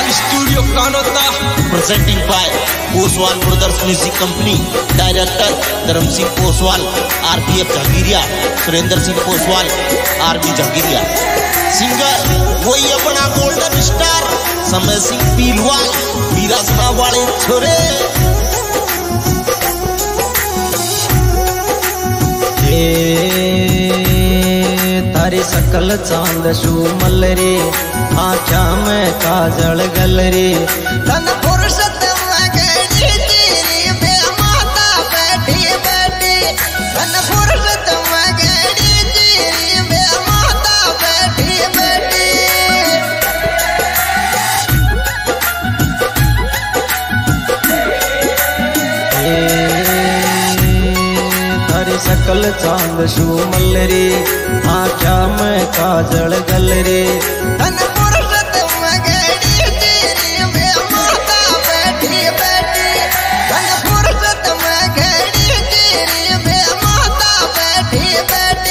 Studio Kanota presenting by Poswal brothers music company. Director Dharam Singh Poswal, RPF Jahangiria, Surendra Singh Poswal, army Jahangiria. Singer वही अपना golden star समय सिंह पीलवाल, वीरासना वाले छोरे। तारी सकल चांद शूमल रे, आँखा में काजल गल रे, तन फुर्सत में गई तेरी बे माता बैठी बैठी, तन फुर्सत में गई तेरी बे माता बैठी बैठी। तारी सकल चांद शूमल रे, आँखा में काजल गल रे, तन फुर्सत में गई तेरी बे माता बैठी बैठी, तन फुर्सत में गई तेरी बे माता बैठी बैठी।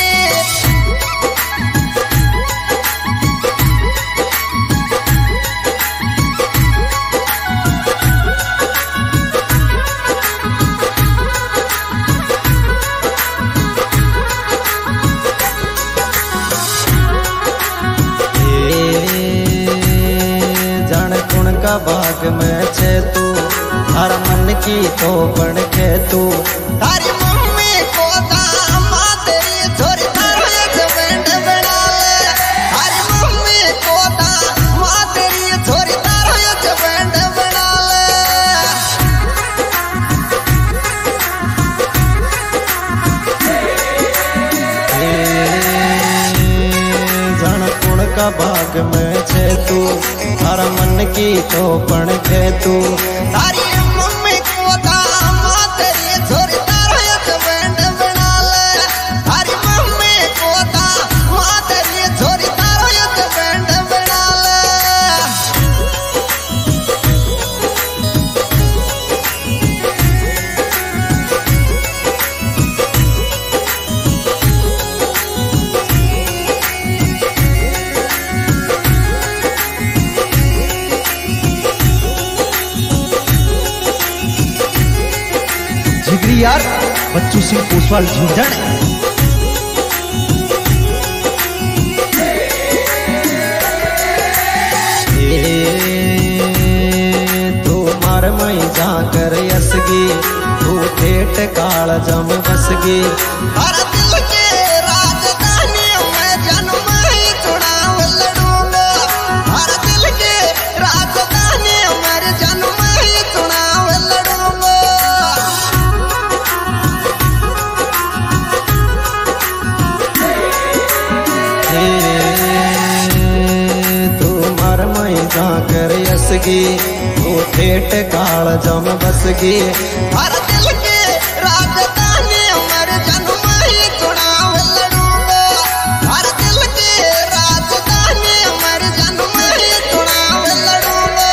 का बाग में छे तू, हर मन की तो बन के तू, तारी मम्मी को दामाद तेरी छोरी तारो जबंड बना ले, तारी मम्मी को दामाद तेरी छोरी तारो जबंड बना ले। जन कुण का बाग में छे तू, हर मन की तो बन के तू, तारी मम्मी को दामाद तेरी छोरी तारो जबंड बना ले, तारी मम्मी को दामाद तेरी छोरी तारो जबंड बना ले। यार बच्चू सिंह पोसवाल झुंझुन। तू मार मई जाकर यसगी, तू ठेठ काल जम बसगी, हर दिल के राजधानी में जन्म ही चुनाव लड़ूंगा, हर दिल के राजधानी में जन्म ही चुनाव लड़ूंगा। तू मर मई जाकर यसगी, तू ठेठ काल जम बसगी, हर दिल के राजधानी मर जन्म ही चुनाव लड़ूंगा, हर दिल के राजधानी मर जन्म ही चुनाव लड़ूंगा।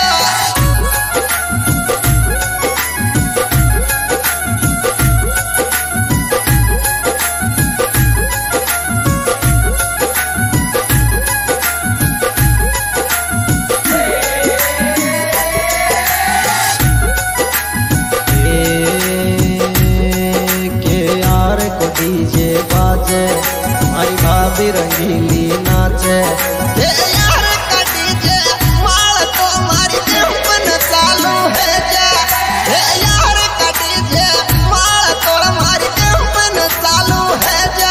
डीजे बाजे, हमारी भाभी रंगीली नाचे, यार का डीजे माल तो हमारी कंपन चालू है जा, यार का डीजे माल तो हमारी कंपन चालू है जा।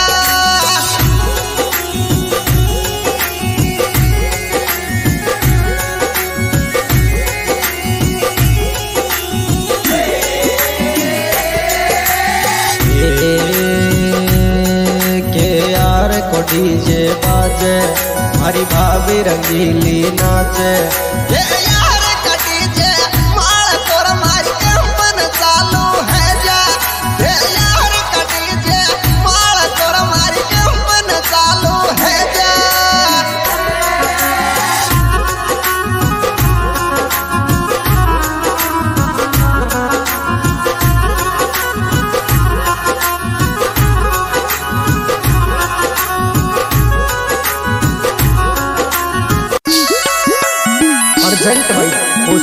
को डीजे बाजे, हमारी भाभी रंगीली नाचे, यार का डीजे माल तो हमारी कंपन चालू है जा, यार का डीजे माल तो हमारी कंपन चालू है जा।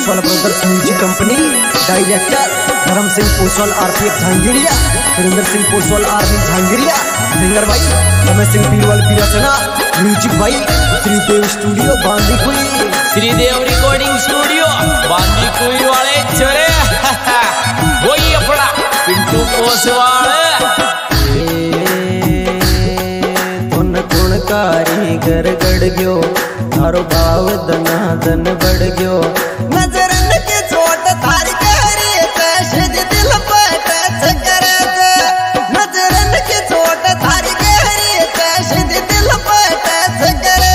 Poswal brothers music company, director Dharam Singh Poswal RPF Jhangiria, Surendra Singh Poswal army Jhangiria, singer भाई रमेश सिंह पीरवाल पीराचना, म्यूजिक भाई Shridev studio Bandikui, Shridev recording studio Bandikui वाले चोरे वही अपना पिंटू पोसवाल। कारीगर गड़ गयो थारो भाव दना दन बढ़ गयो नजरन के चोट थारी गहरी कैसे दिल पर टच करे नजरन के चोट थारी गहरी कैसे दिल पर टच करे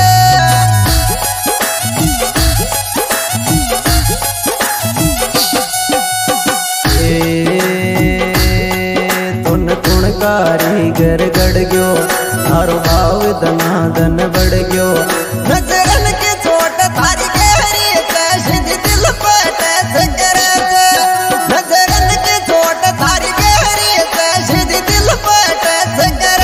तुन तुण कारीगर गड़ गयो थारो भाव दना दन बढ़ गयो नजरन के चोट थारी गहरी कैसे दिल पर टच करे नजरन के चोट थारी गहरी कैसे दिल पर टच करे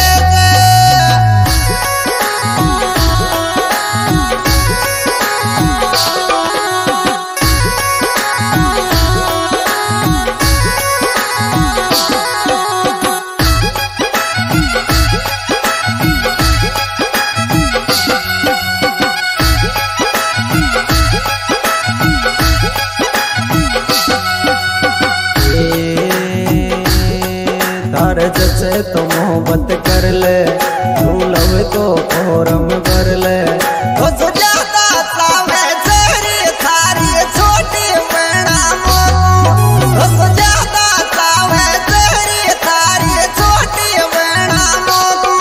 जैसे तो मोहब्बत कर ले तू लव को फोरम भर ले तो सुजाता सावे तेरी थारी छोटी बड़ा मोनू तो सुजाता सावे तेरी थारी छोटी बड़ा मोनू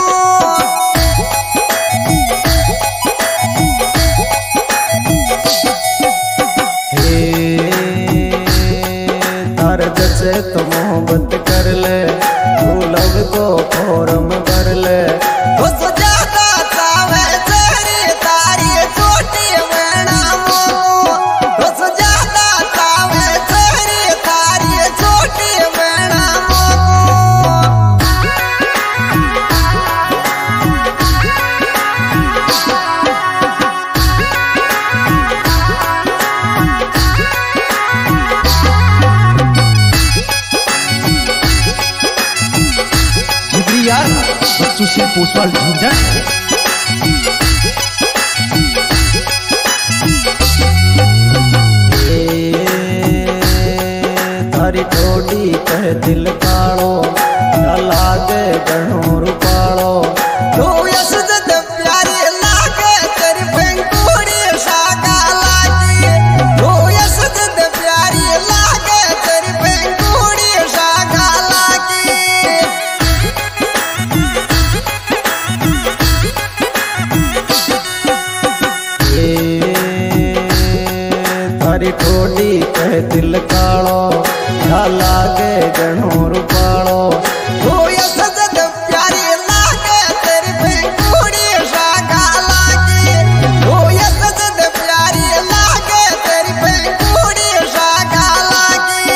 तार जैसे तो मोहब्बत कर ले लव को फोरम भर ले तो सुजाता सावे तेरी तारी छोटी बड़ा मोनू तो सुजाता सावे तेरी तारी छोटी बड़ा मोनू यार बच्चू सिंह पोसवाल झुंझुन थारी ठोडी कह दिल कालो लागे गणो रूपालो तू यसद प्यारी लागे तेरी बेंकुड़ी सागा लागी तू यसद प्यारी लागे तेरी बेंकुड़ी सागा लागी थारी ठोडी कह दिल कालो लागे गणो रूपालो तू यसद प्यारी लागे तेरी बेंकुड़ी सागा लागी तू यसद प्यारी लागे तेरी बेंकुड़ी सागा लागी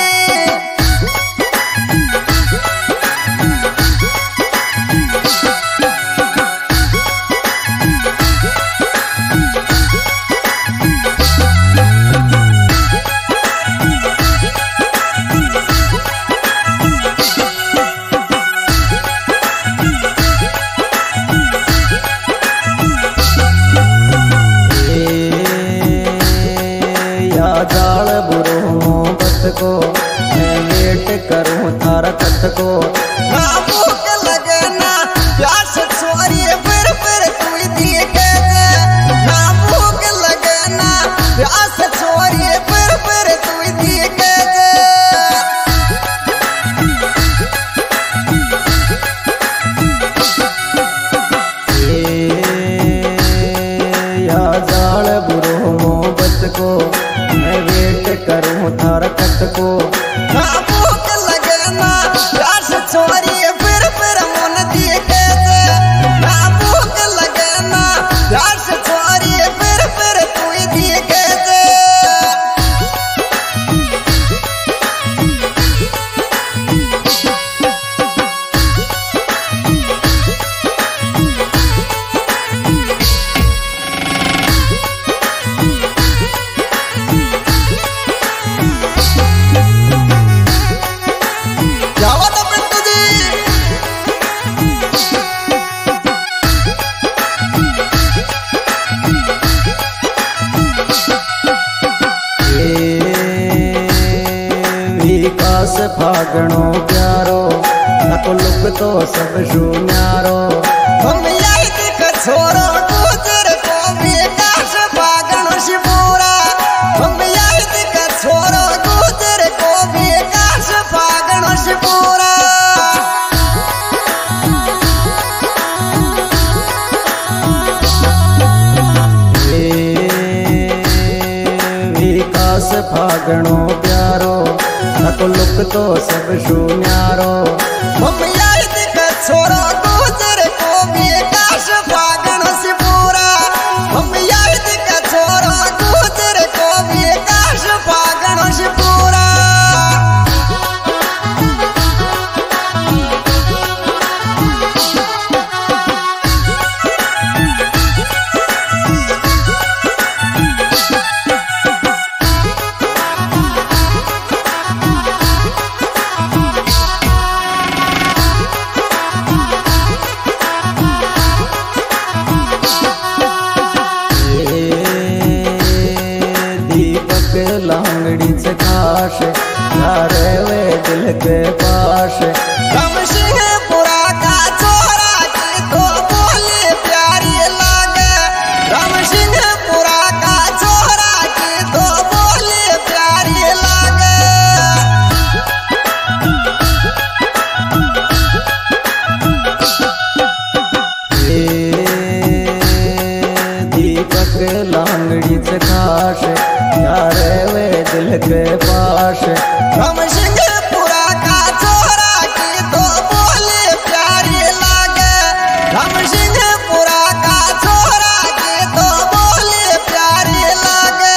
जाल बुरो मोहब्बत को मैं लेट करूं थारा कत को ना भूख लगे ना प्यास छोरी फिर कोई दिखे ना भूख लगे ना प्यास छोरी फिर कोई दिखे या जाल बुरो मोहब्बत को मैं वेट करूं थारा कत को ना भूख लगे ना प्यास फागणो प्यारो नको लुक तो सब न्यारो हम याद का छोरो गुजर को विकास फागणो शिपूरा हम याद का छोरो गुजर को विकास फागणो शिपूरा विकास फागणो प्यारो नको लुक तो सब न्यारो हम याद का छोरो गुजर को विकास फागणो शिपूरा हम याद का छोरो गुजर को विकास फागणो शिपूरा लांगड़ी से खाश यारे वे दिल के पास रामसिंहपुरा का छोरा की तो बोली प्यारी लागे रामसिंहपुरा का छोरा की तो बोली प्यारी लागे दीपक लांगड़ी से खाश यारे वे दिल के पास रामसिंहपुरा का छोरा की तो बोली प्यारी लागे रामसिंहपुरा का छोरा की तो बोली प्यारी लागे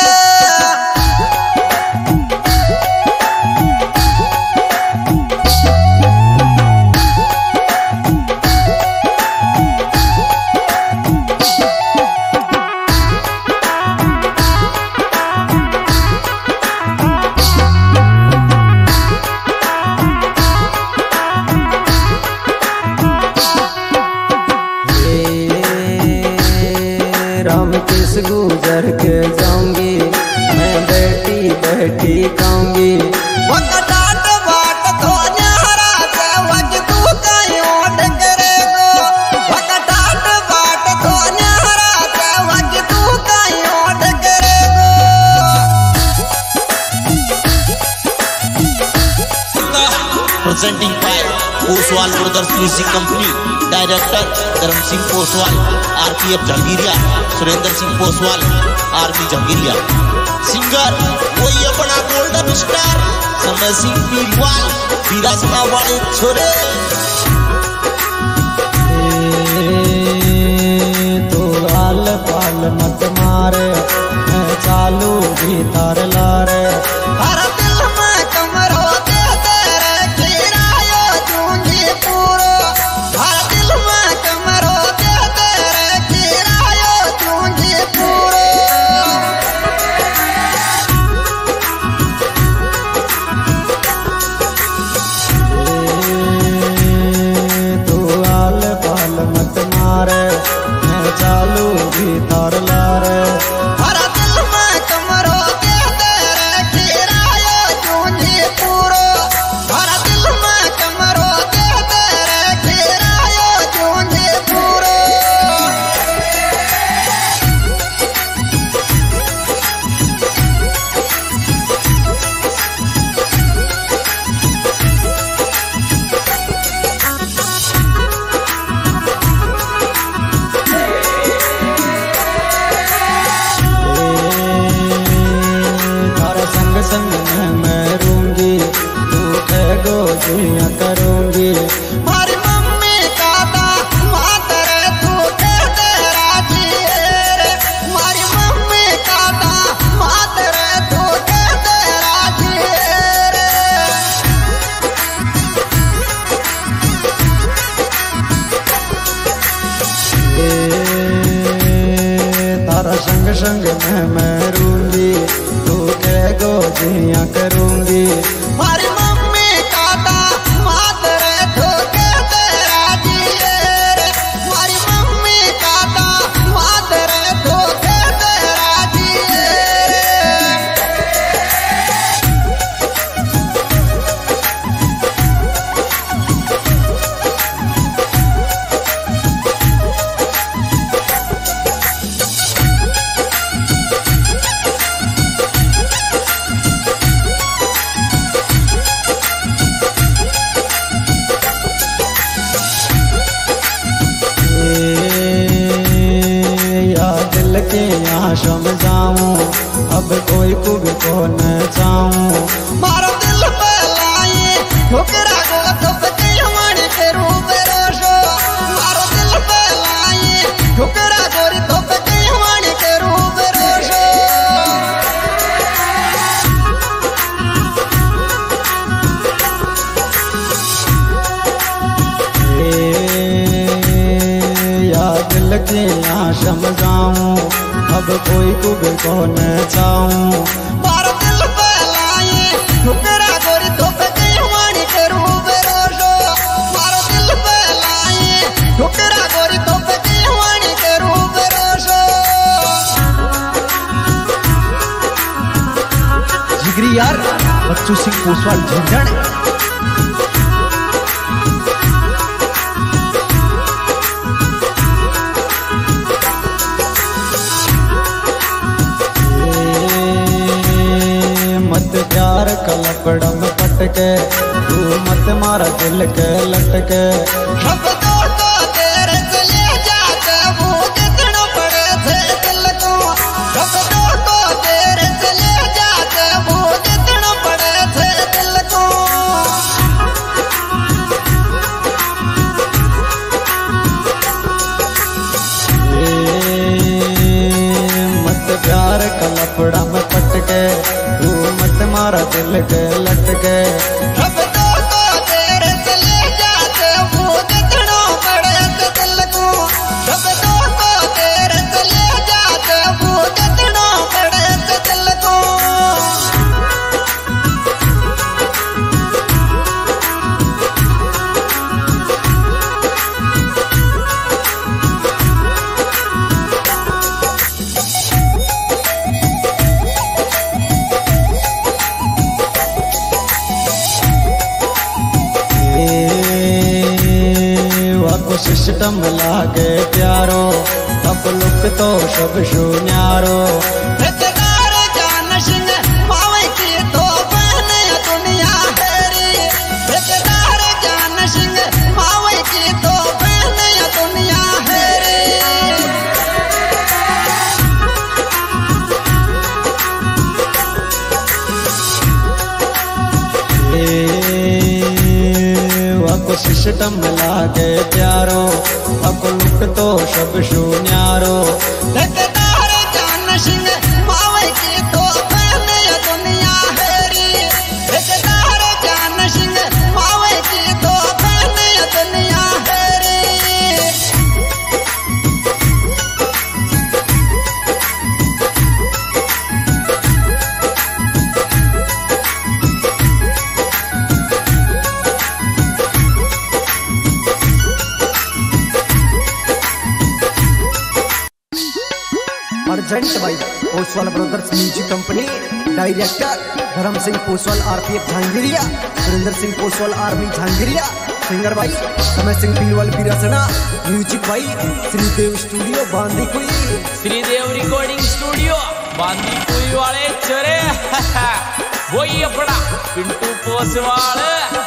राम किस गुजर के जाऊंगी मैं बैठी बैठी खाऊंगी वकटाट बाट तो न्यारा से वक तू कहीं ओट करेगो वकटाट बाट तो न्यारा से वक तू कहीं ओट करेगो presenting by Poswal Brothers Music Company, Director Dharam Singh Poswal, RPF Jhangiria, Surendra Singh Poswal, RP Jahangiria, singer वही अपना गोल्डन स्टार समय सिंह पीलवाल, विरासना वाले छोरे। तो लाल पाल मत मारे मैं चालू भीतर लारे हर दिल में कमरो दे तेरे किरायो दूंगी पूरो हर दिल में कमरो दे तेरे किरायो दूंगी पूरो तो लाल पाल मत मारे मैं चालू भीतर लारे हर दिल में कमरो दे तेरे किरायो दूंगी पूरो हर दिल में कमरो दे तेरे किरायो दूंगी पूरो तारा संग संग मैं रूंगी तू गो जिया करूंगी मारी मम्मी काटा मातरे तू के तेरा जीरे मारी मम्मी काटा मातरे तू के तेरा जीरे तारा संग संग मैं रूंगी तू गो जिया करूंगी मारी मम्मी काटा मातरे तू के तेरा जीरे मारी मम्मी काटा मातरे तू के तेरा जीरे समझाऊं अब कोई को भी को न चाहूं मारो दिल पे लाए ठोकरा को तब के हमारे के रूप रोशो मारो दिल पे लाए ठोकरा गोरी तब के हमारे के रूप रोशो दिल की समझाऊं अब कोई को भी को न चाहूं मारो दिल पे लाए ठुकरा गोरी तो पे हमारी के रूप रोशो मारो दिल पे लाए ठुकरा गोरी तो पे हमारी के रूप रोशो जिगरी यार बच्चू सिंह पोसवाल झंझण प्यार कलपड़ा में पटके तू मत मारा दिल के लटके शब्दों को तेरे से ले जाके वो जितना पड़े थे दिल को शब्दों को तेरे से ले जाके वो जितना पड़े थे दिल को मत प्यार कलपड़ा में पटके तू मत मारा दिल के लटके शब्दों को तेरे से ले जाते वो जितना पड़े थे दिल को शब्दों को तेरे से ले जाते वो जितना पड़े थे दिल को सिस्टम लागे प्यारो अब लुक तो सब शून्यारो ठेकेदार जान सिंह मावे की तो बहने दुनिया हेरी ठेकेदार जान सिंह मावे की तो बहने दुनिया हेरी सिस्टम लागे प्यारो अब लुक तो सब शून्यारो ठेकेदार जान सिंह मावे की तो बहने दुनिया हेरी ठेकेदार जान सिंह मावे की तो बहने दुनिया हेरी अर्जेंट भाई Poswal brothers music company director Dharam Singh Poswal RPF Jhangiria Surendra Singh Poswal army Jhangiria singer भाई समय सिंह पीलवाल बिरसना म्यूजिक भाई Shridev studio Bandikui Shridev recording studio Bandikui वाले चरे वही अपना पिंटू पोसवाल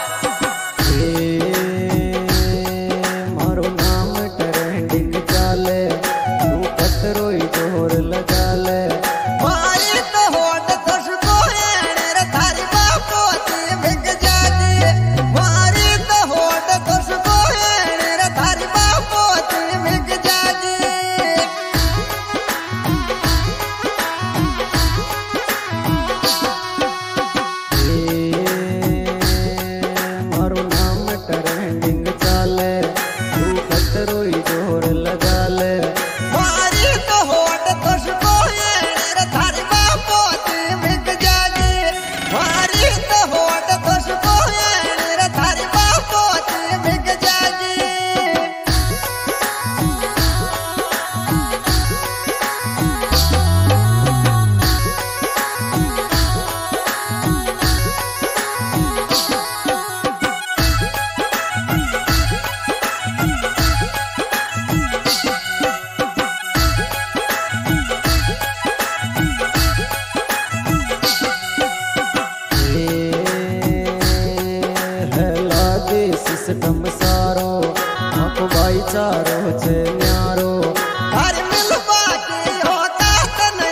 मारो नाम ट्रेंडिंग चाले तू कतरोई जोर लगा ले मारी तो होट खुशबू रे थारी बापो ती बिक जागी मारी तो होट खुशबू रे थारी बापो ती बिक जागी मारो नाम ट्रेंडिंग चाले तू कतरोई जोर लगा ले मारी तो होट खुशबू रे थारी बापो ती बिक जागी मारी तो होट खुशबू रे थारी बापो ती बिक जागी सिस्टम सारो आपको भाईचारो छे न्यारो हर मिलवा की होता तन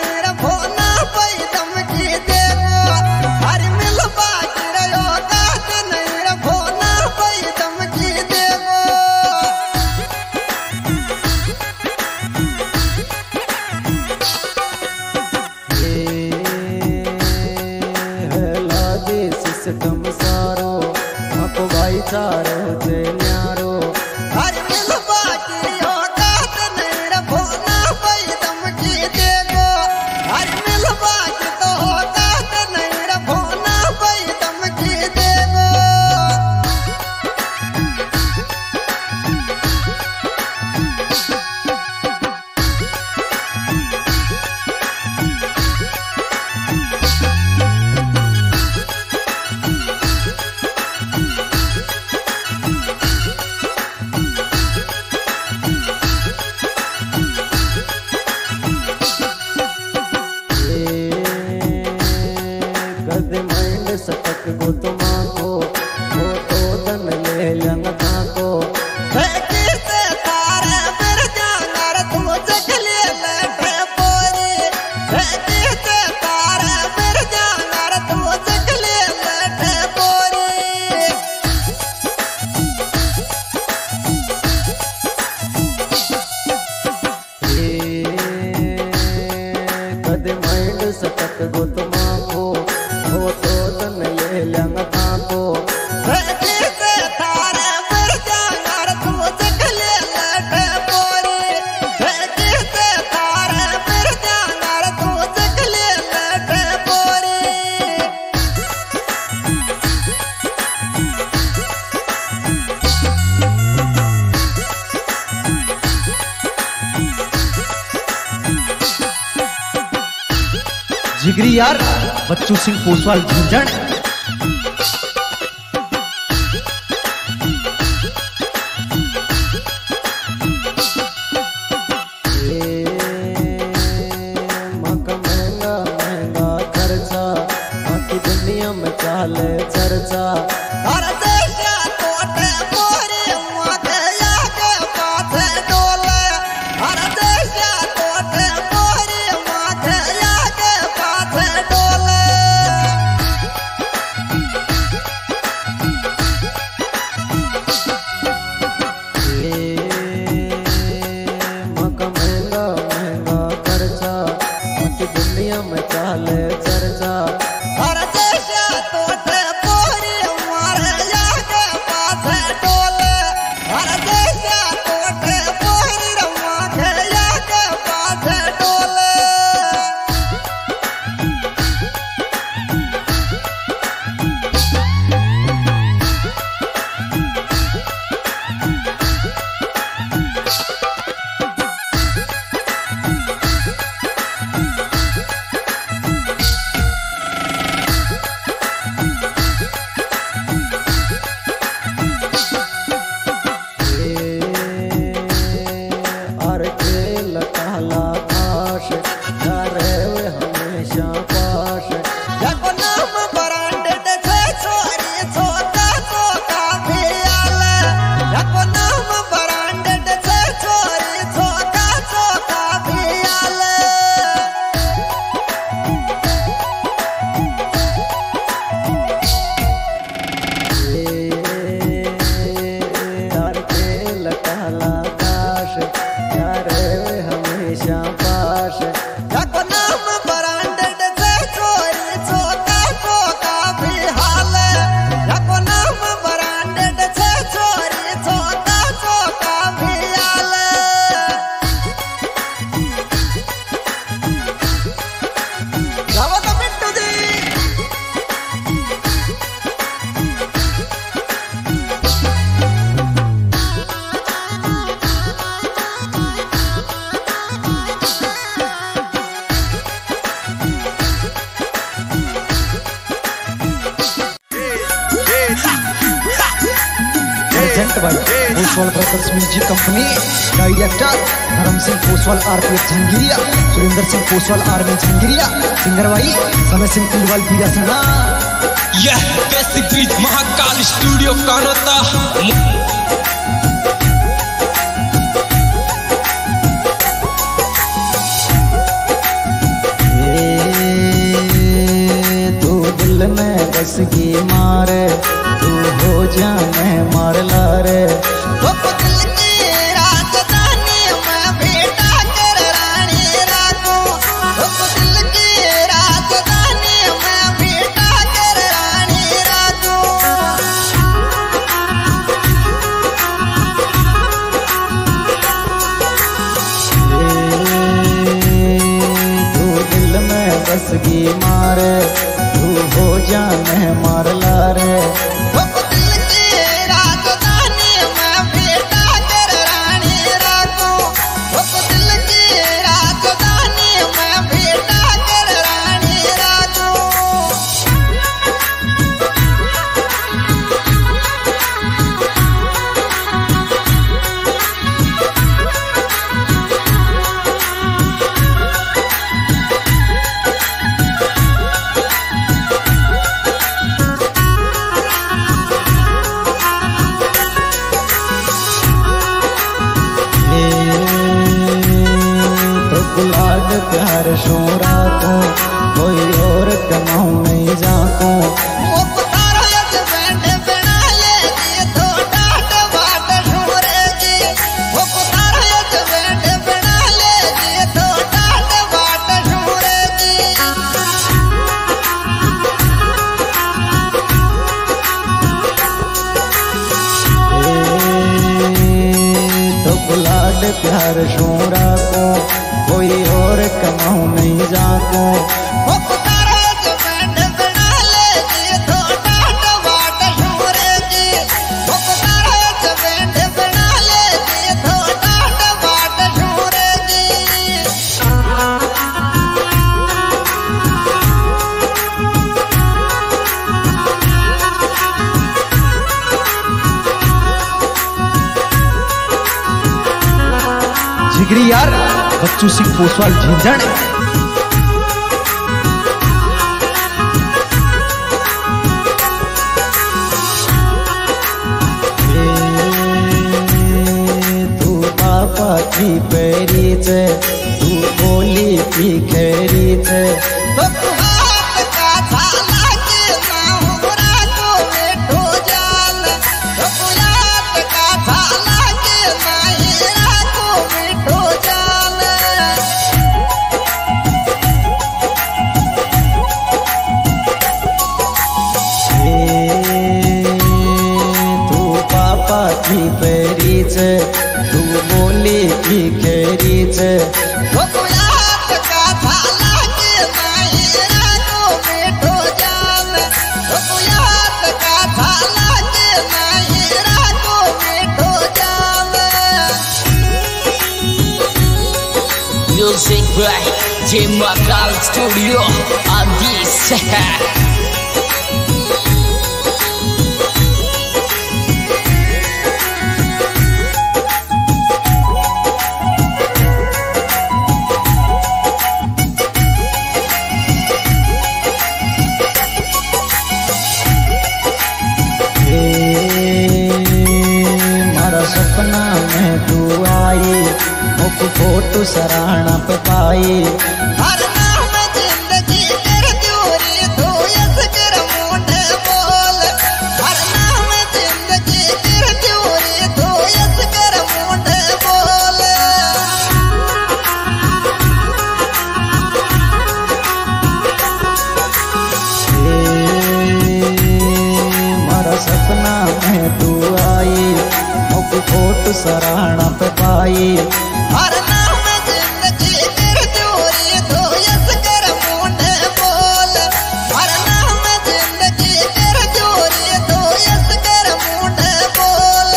एक गुत माको हो तो तन ले लंग थाको जिगरी यार बच्चू सिंह पोसवाल झंझण। महंगा महंगा खर्चा बाकी दुनिया में चाले चर्चा में चाले चर्चा Poswal brothers music company director Dharam Singh Poswal RPF Jhangiria, Surendra Singh Poswal army Jhangiria, singer भाई समय सिंह कुलवाल पीरासना। यह कैसी ब्रिज महाकाल स्टूडियो कानोता। तू दिल में बस की मारे तू हो जाने मार लारे बस की मारे तू हो जाने मार लारे प्यार शोरा को कोई और कमाऊं नहीं जाको प्यार शोरा को कोई और कमाऊं नहीं जाको जिगरी यार बच्चू सिंह पोसवाल झिंझण तू पापा की पैरी से तू बोली की खैरी से की पैरी से तू बोली की खेरी से Music by J Mahakal Studio on this. सपना में तू आई मुख फोटो सराहना पे पाई हर नाम जिंदगी कर दूरी तू यस कर मुंडे बोल हर नाम जिंदगी कर दूरी तू यस कर मुंडे बोल मारा सपना में तू आई फोटो सराहना पे पाई हर नाम जिंदगी कर दूरी तू यस कर मुंडे बोल हर नाम जिंदगी कर दूरी तू यस कर मुंडे बोल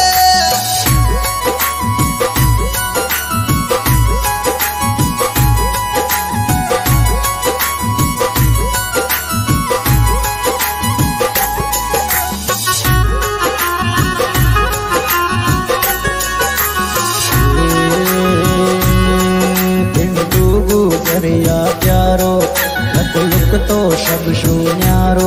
दरिया प्यारो लुक तो सब शून्यारो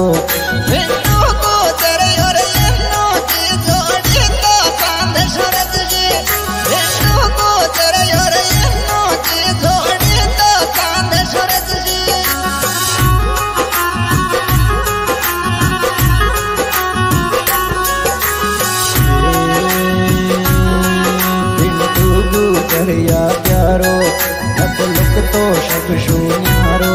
दरिया प्यारो लुक तो सब शून्यारो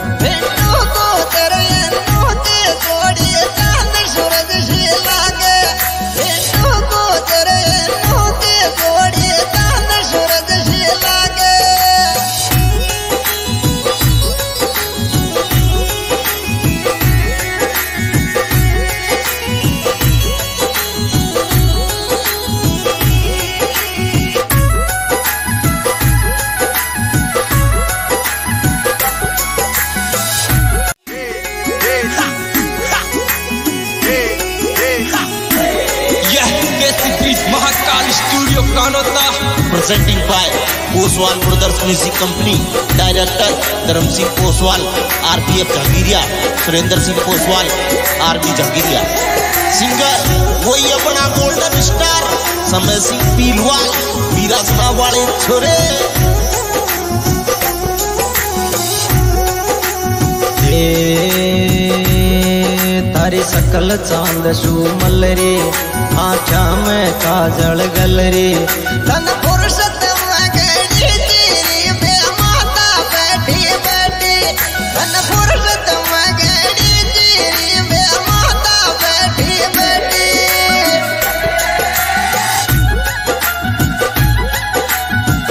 Mahakal studio Kanota presenting by Poswal brothers music company director Dharam Singh Poswal RPF Jahangiria Surendra Singh Poswal RB Jahangiria singer वही अपना गोल्डन स्टार समय सिंह पीलवाल वीरासना वाले छोरे तारी सकल चांद सुमल रे आँखा में काजल गल रे तन फुर्सत में गई तेरी बे माता बैठी बैठी तन फुर्सत में गई तेरी बे माता बैठी बैठी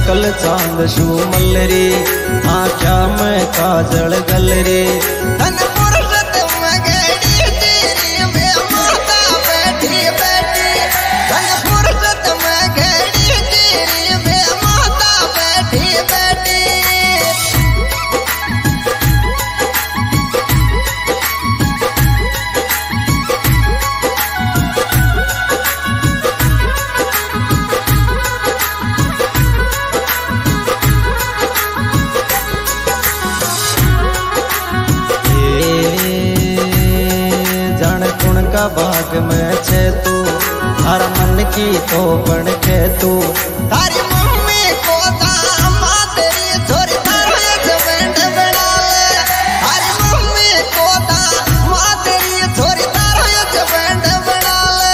चमकल चांद शू मलरी आँखा में काजल गलरी बाग में छे तू हर मन की तो बन के तू तारी मम्मी को दामाद तेरी छोरी तारे जवेंड बना ले तारी मम्मी को दामाद तेरी छोरी तारे जवेंड बना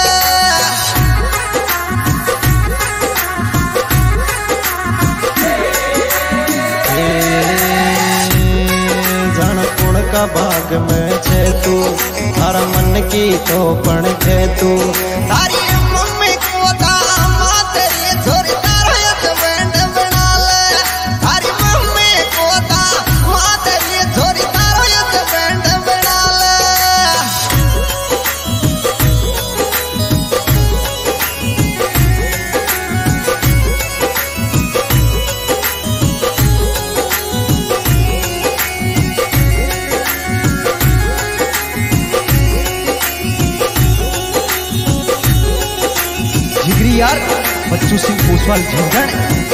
ले जान कुण का बाग में छे तू हर मन की तो पण के तू तारी मम्मी को दामाद तेरी छोरी तारे जवेंड बना ले तारी मम्मी को दामाद तेरी छोरी तारे जवेंड बना ले यार बच्चू सिंह पोसवाल झंझण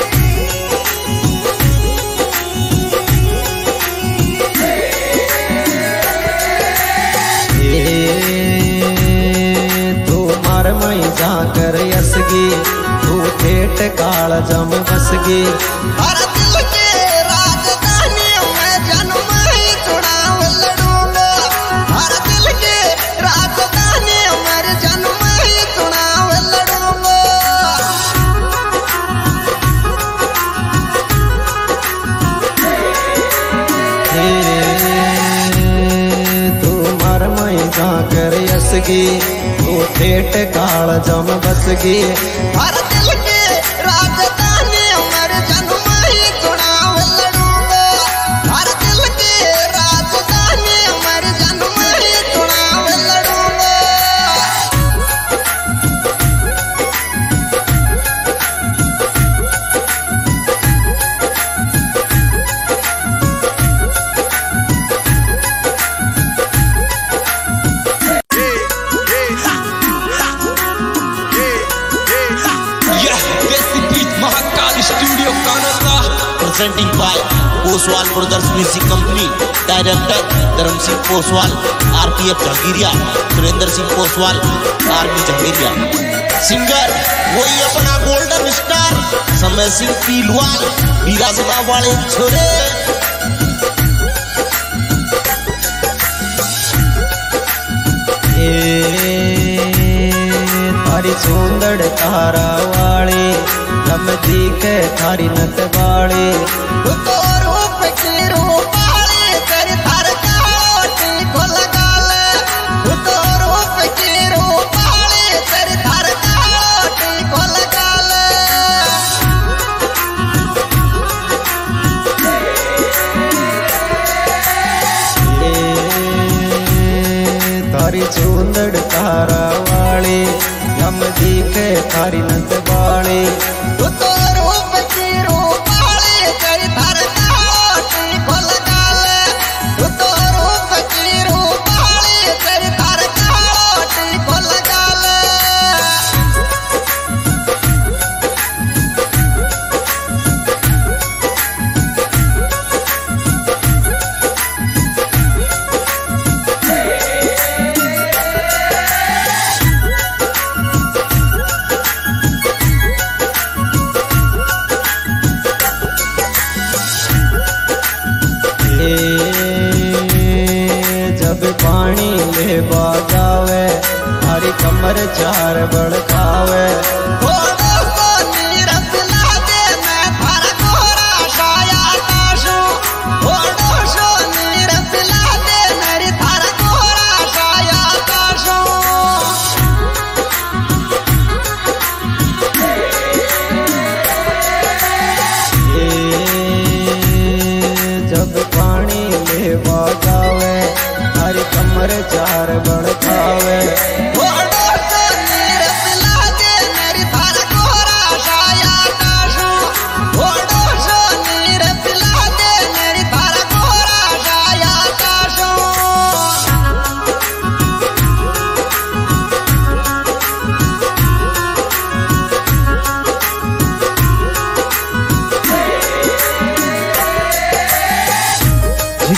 तू मार मई जाकर यसगी तू ठेठ काल जम बसगी हर दिल के राजधानी में जन्म ही चुनाव लड़ूंगा हर दिल के राजधानी में जन्म ही चुनाव लड़ूंगा तू मर मई जाकर यसगी तू ठेठ काल जम बसगी हर दिल के राजधानी मर जन्म ही चुनाव लड़ूंगा हर दिल के राजधानी मर जन्म ही चुनाव लड़ूंगा presenting by Poswal brothers music company director Dharam Singh Poswal RPF Jahangiria Surendra Singh Poswal army Jahangiria singer वही अपना गोल्डन स्टार समय सिंह पीलवाल बीरासदा वाले छोरे थारी सुंदर तारा वाली हम दिखे थारी नत वाली तो रूप की रूपाली तेरी थार काटी को लगा ले तो रूप की रूपाली तेरी थार काटी को लगा ले थारी सुंदर तारा वाली हम दिखे थारी नत वाली तो रूप की रूपाली तेरी थार काटी को लगा ले तो रूप की रूपाली तेरी थार काटी को लगा ले जब पानी ले बाजावे हरी कमर चार बड़कावे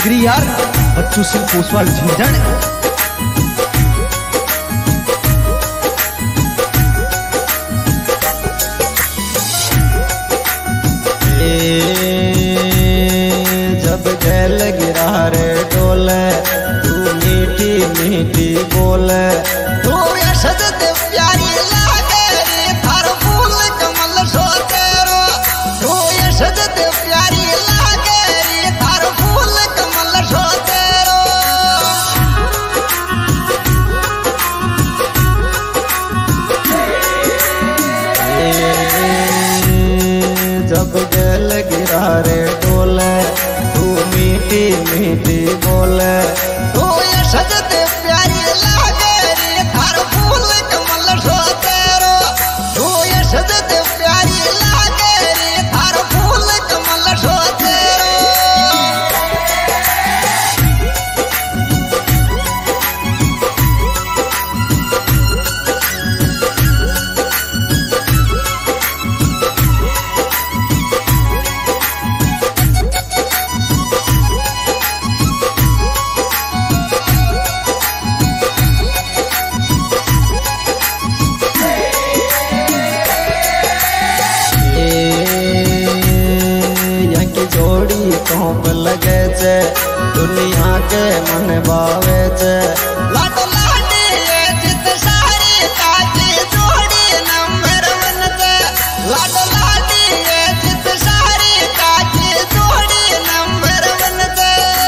जिगरी यार बच्चू सिंह पोसवाल झिंझण। जब गैल गिरा रे डोले तू मीठी मीठी बोले तू यशद दे प्यारी लागे रे थार फूल कमल सो तेरो तू यशद दे प्यारी लागे रे थार फूल कमल सो तेरो जब गैल गिरा रे डोले तू मीठी मीठी बोले तू यशद दे प्यारी लागे रे थार फूल कमल सो तेरो तू यशद दे प्यारी लागे रे थार फूल कमल सो तेरो तोप लगे छे दुनिया के मन भावे छे लाड लाडी ये जित सारी काकी जोड़ी नंबर 1 छे लाड लाडी ये जित सारी काकी जोड़ी नंबर 1 छे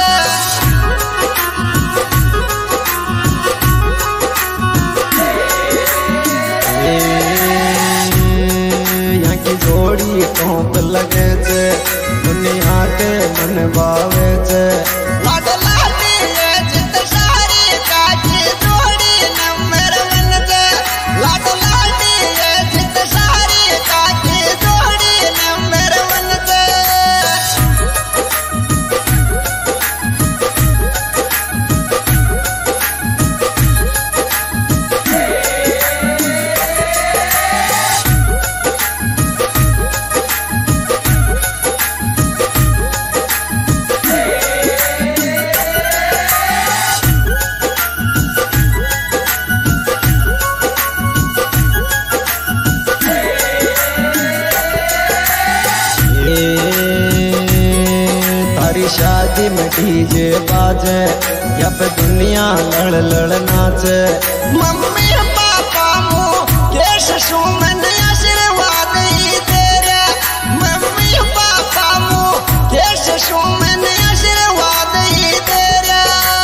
यहाँ की जोड़ी तोप लगे छे दुनिया के मन भावे छे लाड लाडी ये जित सारी काकी जोड़ी नंबर 1 छे लाड लाडी ये जित सारी काकी जोड़ी नंबर 1 छे तारी शादी में डीजे बाजे या पे दुनिया लड़ लड़ नाचे मम्मी पापा मो केश सुमन आशीर्वाद ही तेरे मम्मी पापा मो केश सुमन आशीर्वाद ही तेरे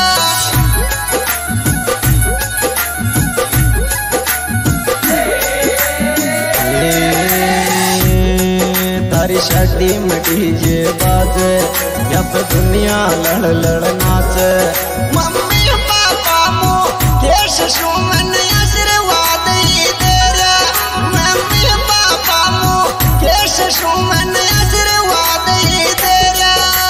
तारी शादी में डीजे बाजे या पे दुनिया लड़ लड़ नाचे मम्मी पापा मो केश सुमन आशीर्वाद ही तेरे मम्मी पापा मो केश सुमन आशीर्वाद ही तेरे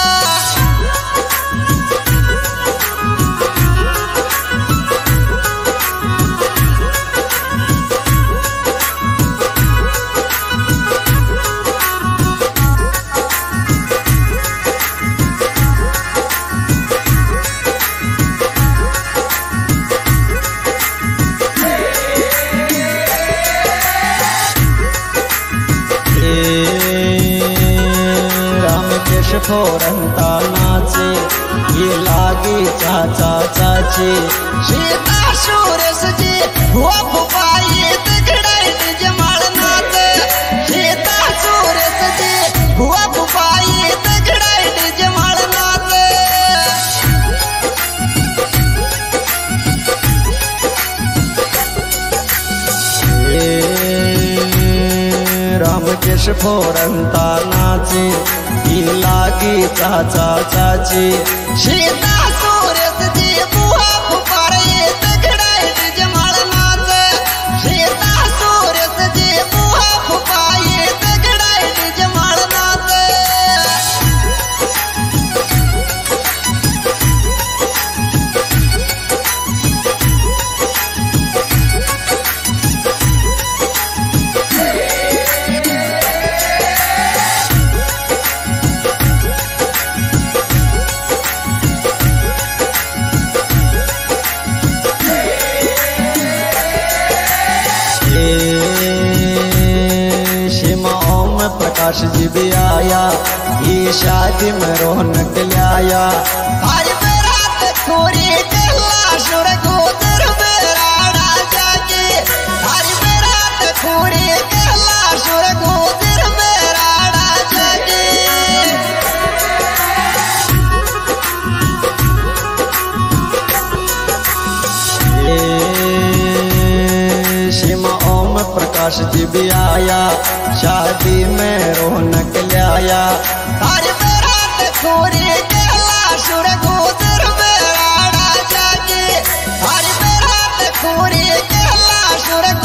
फोरंता नाचे ये लागी चाचा चाची सीता सूरज जी हुआ फुफाई तगड़ाई जमाल नाचे सीता सूरज जी हुआ फुफाई तगड़ाई जमाल नाचे रामकेश फोरंता नाचे ये लागी चाचा चाची सीता सूरज जी बुआ फुफाई तगड़ाई जमाल नाचे सीता सूरज जी बुआ फुफाई तगड़ाई जमाल नाचे प्रकाश जी भी आया, ये शादी में रौनक लाया। हरि बरात खोरी कहला सुरगोदर बेराड़ा जागे, हरि बरात खोरी कहला सुरगोदर बेराड़ा जागे। शिव ओम प्रकाश जी भी आया, शादी में रौनक लाया। हरि बरात खोरी कहला सुरगोदर बेराड़ा जागे, हरि बरात खोरी कहला सुरगोदर